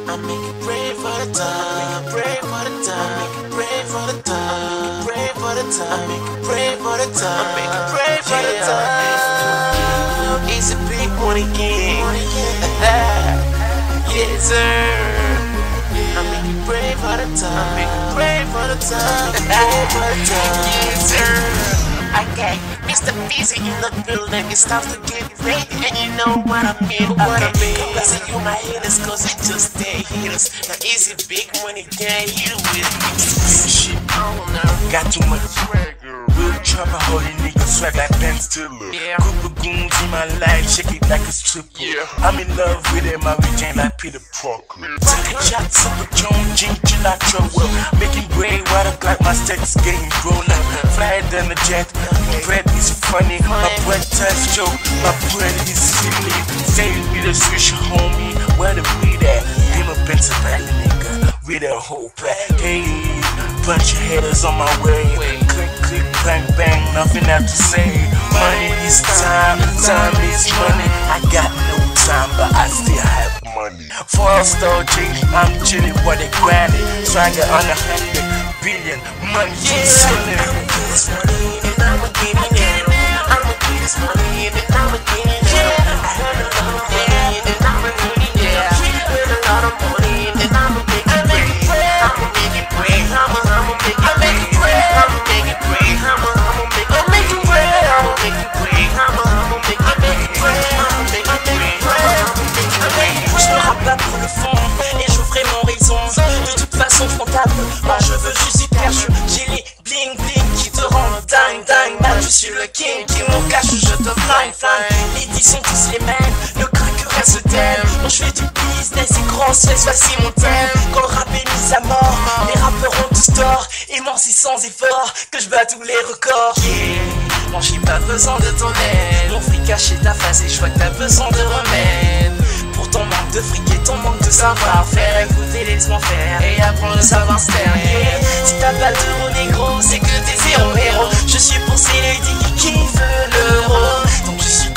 I make it pray for the time, pray for the time, pray for the time, pray for the time, make it pray for the time, make it pray for the time. It's a big money game. Yes sir. I make it pray for the time, make it pray for the time, pray for the time. Yes sir. Okay, Mr. Busy in the building, it's time to get ready, and you know what I mean. I see you my haters, cause it just stay haters. Now is it big money gang, you with me? Shit, I don't know. Got too much swagger. Real trapper, holy nigga, swag like Ben Stiller. Group of goons in my life, shake it like a stripper. I'm in love with it, my weekend like Peter Parker. Take a shot, Super Jones, ginger like trouble. Making gray water like my stats getting grown up. Flyer than a jet, my bread is funny. My bread touch joke, my bread is silly. Say with a switch, homie, where the weed at? Be my Pennsylvania nigga, with a whole pack. Hey, bunch of haters on my way. Click, click, bang, bang, nothing left to say. Money is time, time is money. I got no time, but I still have money. 4-star G, I'm chilling while they grind it. Swagger on 100 billion, money is chilling. I'ma get this money and I'ma get it now. I'ma get this money and I'ma get it now. I heard a lot of money and I'ma get it now. Heard a lot of money and I'ma make it rain. I'ma make it rain. I'ma make it rain. I'ma make it rain. I'ma make it rain. I'ma make it rain. I'ma make it rain. I'ma make it rain. Je me rappe pas pour le fond et je ferai mon raison. De toute façon frontable, moi je veux juste hyper chaud. J'ai les bling bling qui te rendent dingue dingue. Moi je suis le king qui mon cache, je te flingue flingue. Les 10 sont tous les mêmes, le crack reste thème. Moi je fais du business et grosse fesse, voici mon thème. Quand le rap est mis à mort, les rappeurs ont tous tort. Et moi c'est sans effort que je bats tous les records. Moi j'ai pas besoin de ton aide. Mon fric caché ta face et je vois que t'as besoin de remède. Pour ton manque de fric et ton manque de savoir-faire, écoutez, laisse-moi faire et apprendre le savoir se faire. Si t'as pas d'euro négro, c'est que t'es zéro héros. Je suis pour ces ladies qui kiffent l'euro. Donc je suis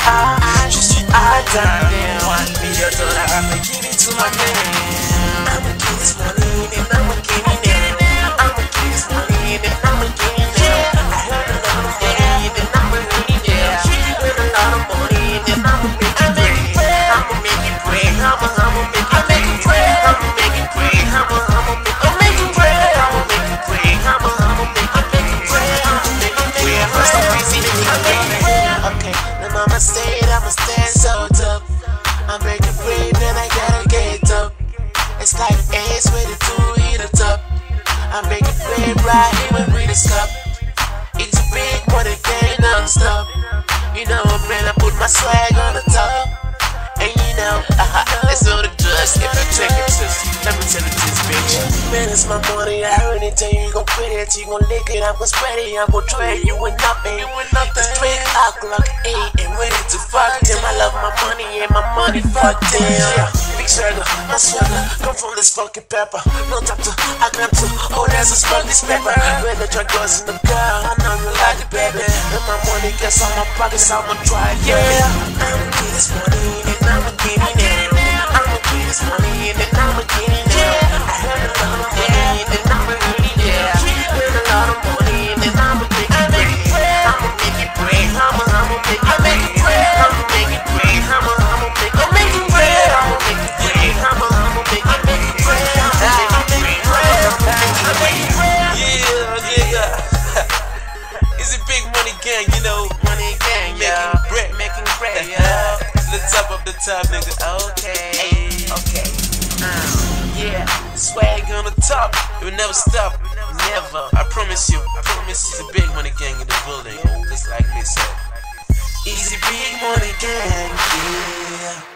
atteint. $1 billion, I'ma give it to my man. I'ma get this money and I'ma get it now. I'ma get this money and I'ma get it now. I heard a lot of money and I'ma get it now. Heard a lot of money and I'ma make it rain. I'ma make it rain. I'ma make it rain. I'ma make it rain. I'ma make it rain. I'ma make it rain. I'ma make it rain. I'ma make it rain. First I'm busy, then you get it. Okay, the mama said I'ma stand so tough. I make it brave, then I gotta get up. It's like Ace with a 2 hit a top. I make it brave right here when we discuss. It's a big money game non-stop. You know I'm ready, I put my swag on the top. And you know, let's know the drugs. If you take it, sis, let me tell you this, bitch. Man, it's my money, I heard it, tell you gon' quit it, you gon' lick it, I'm gon' spread it, I'm gon' trade you with nothing. It's 3 o'clock, 8, and ready to fuck them. I love my money and my money, fuck them. Big swagger, my swagger, come from this fucking pepper. No doctor, I got to, oh, there's a smoke this pepper. When the drug goes in the car, I know you like it, baby. And my money gets on my pockets, I'ma try, yeah. I'ma get this money and I'ma get it now. I'ma get this money and then I'ma get it now. I heard a lot of money and then I'ma get it now. Heard a lot of money and then I'ma make it rain. I'ma make it rain. I'ma make it rain. I'ma make it rain. I'ma make it rain. I'ma make it rain. I'ma make it rain. Yeah. It's a big money gang, you know. Money gang, yeah. Making bread, yeah. The top of the top, nigga. Okay. Yeah. Swag on the top. It will never stop. Never. I promise you. It's a big money gang in the building. Just like me said. Easy big money gang, yeah.